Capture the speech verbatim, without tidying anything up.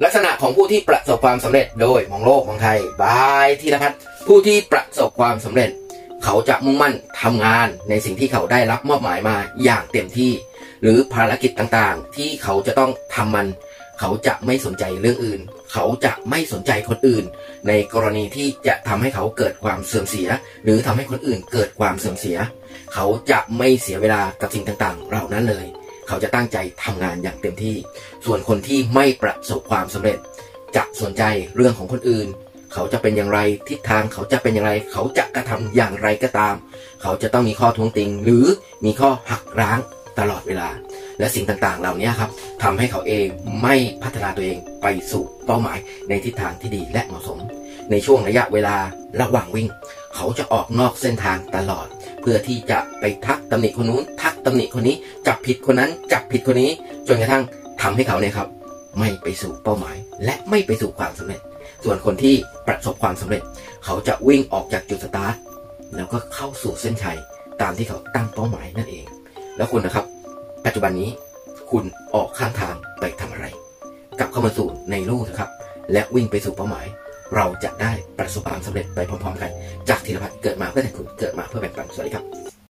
ลักษณะของผู้ที่ประสบความสำเร็จโดยมองโลกมองไทยบายธีรพัฒน์ผู้ที่ประสบความสำเร็จเขาจะมุ่งมั่นทำงานในสิ่งที่เขาได้รับมอบหมายมาอย่างเต็มที่หรือภารกิจต่างๆที่เขาจะต้องทำมันเขาจะไม่สนใจเรื่องอื่นเขาจะไม่สนใจคนอื่นในกรณีที่จะทำให้เขาเกิดความเสื่อมเสียหรือทำให้คนอื่นเกิดความเสื่อมเสียเขาจะไม่เสียเวลากับสิ่งต่างๆเหล่านั้นเลยเขาจะตั้งใจทำงานอย่างเต็มที่ส่วนคนที่ไม่ประสบความสำเร็จจะสนใจเรื่องของคนอื่นเขาจะเป็นอย่างไรทิศทางเขาจะเป็นอย่างไรเขาจะกระทำอย่างไรก็ตามเขาจะต้องมีข้อท้วงติงหรือมีข้อหักร้างตลอดเวลาและสิ่งต่างๆเหล่านี้ครับทำให้เขาเองไม่พัฒนาตัวเองไปสู่เป้าหมายในทิศทางที่ดีและเหมาะสมในช่วงระยะเวลาระหว่างวิ่งเขาจะออกนอกเส้นทางตลอดเพื่อที่จะไปทักตำหนิคนนู้นทักตำหนิคนนี้จับผิดคนนั้นจับผิดคนนี้จนกระทั่งทำให้เขาเนี่ยครับไม่ไปสู่เป้าหมายและไม่ไปสู่ความสำเร็จส่วนคนที่ประสบความสำเร็จเขาจะวิ่งออกจากจุดสตาร์ทแล้วก็เข้าสู่เส้นชัยตามที่เขาตั้งเป้าหมายนั่นเองแล้วคุณนะครับปัจจุบันนี้คุณออกข้างทางไปทำอะไรกลับเข้ามาสู่ในโลกนะครับและวิ่งไปสู่เป้าหมายเราจะได้ประสบความสำเร็จไปพร้อมๆกันจากธีรพัฒน์เกิดมาเพื่อแต่คุณเกิดมาเพื่อแบ่งปันสวัสดีครับ